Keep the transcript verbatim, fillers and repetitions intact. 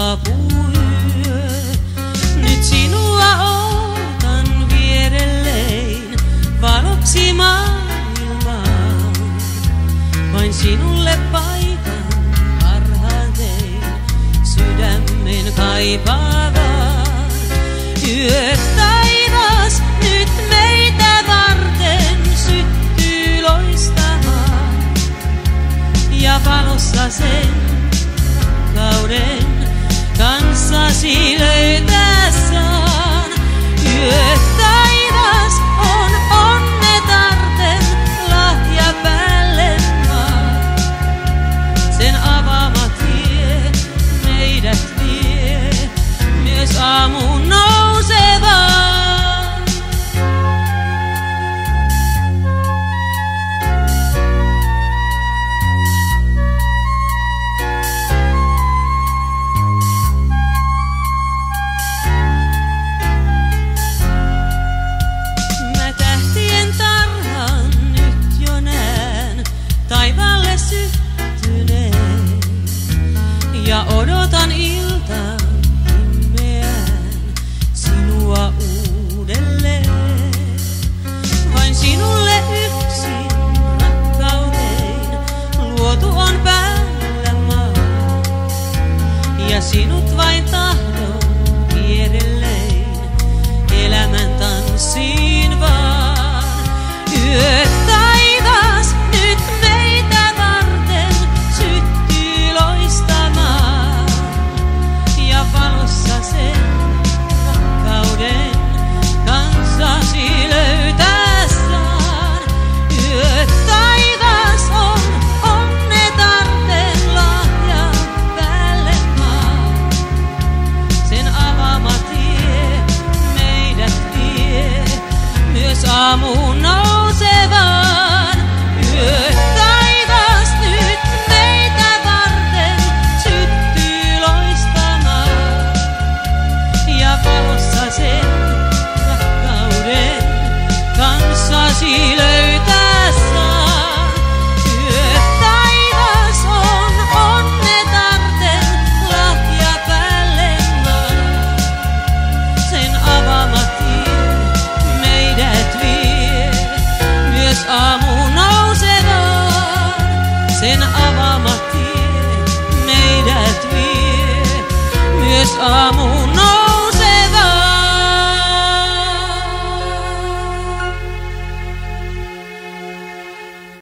saapuu yö. Nyt sinua ootan vierellein valoksi maailmaan. Vain sinulle paikan parhaan tein sydämen kaipaavan. Yöt taivas nyt meitä varten syttyy loistamaan. Ja valossa sen rakkauden kanssasi löytää saan. Yöt taivas on onnetarten lahja päälle maan. Sen avaama tie meidät vie myös aamun nousevaan. Mä tähtien tarhan nyt jo näen taivaalle syttyneen ja odotan iltaan pimeään sinua uudelleen. Vain sinulle yksin rakkauteen luotu on päällä maa. Ja sinut vain tahdon vierellein elämän tanssiin vaan. Yöt taivas nyt meitä varten syttyy loistamaan. Ja valossa sen rakkauden kanssasi löytää saan. Yöt taivas on onnetarten lahja päälle maan. Sen avaama tie meidät vie myös aamuun nousevaan. Yöt taivas nyt meitä varten syttyy loistamaan. Ja valossa sen rakkauden kanssasi löytää saan. Yöt taivas on onnetarten lahja päälle maan. Sen avaama tie meidät vie myös aamuun nousevaan. Sen avaama tie meidät vie myös aamuun nousevaan.